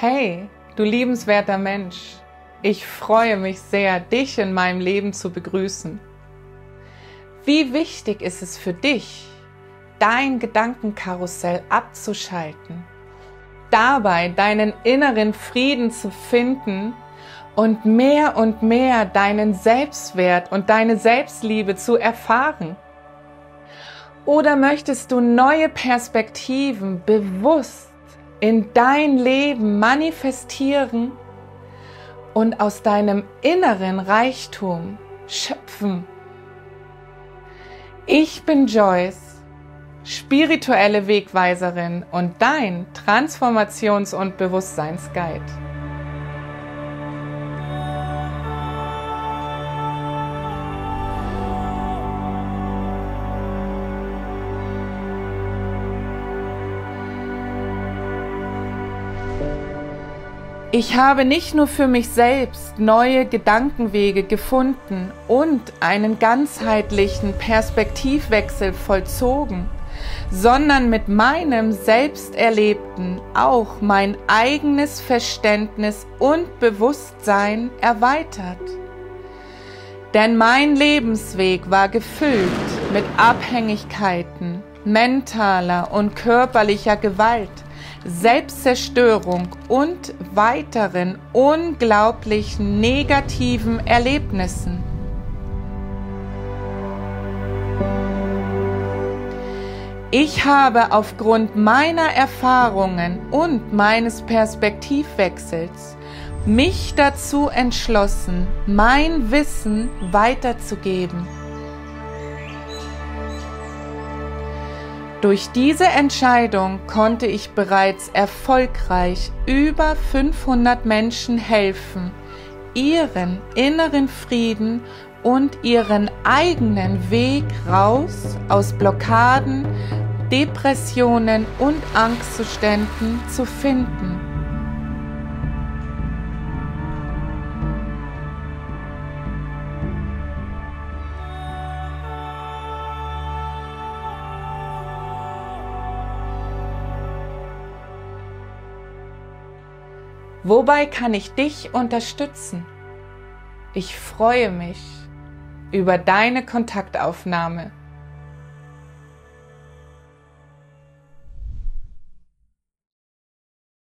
Hey, du liebenswerter Mensch, ich freue mich sehr, dich in meinem Leben zu begrüßen. Wie wichtig ist es für dich, dein Gedankenkarussell abzuschalten, dabei deinen inneren Frieden zu finden und mehr deinen Selbstwert und deine Selbstliebe zu erfahren? Oder möchtest du neue Perspektiven bewusst in dein Leben manifestieren und aus deinem inneren Reichtum schöpfen? Ich bin Joyce, spirituelle Wegweiserin und dein Transformations- und Bewusstseinsguide. Ich habe nicht nur für mich selbst neue Gedankenwege gefunden und einen ganzheitlichen Perspektivwechsel vollzogen, sondern mit meinem Selbsterlebten auch mein eigenes Verständnis und Bewusstsein erweitert. Denn mein Lebensweg war gefüllt mit Abhängigkeiten, mentaler und körperlicher Gewalt, Selbstzerstörung und weiteren unglaublichen negativen Erlebnissen. Ich habe aufgrund meiner Erfahrungen und meines Perspektivwechsels mich dazu entschlossen, mein Wissen weiterzugeben. Durch diese Entscheidung konnte ich bereits erfolgreich über 500 Menschen helfen, ihren inneren Frieden und ihren eigenen Weg raus aus Blockaden, Depressionen und Angstzuständen zu finden. Wobei kann ich dich unterstützen? Ich freue mich über deine Kontaktaufnahme.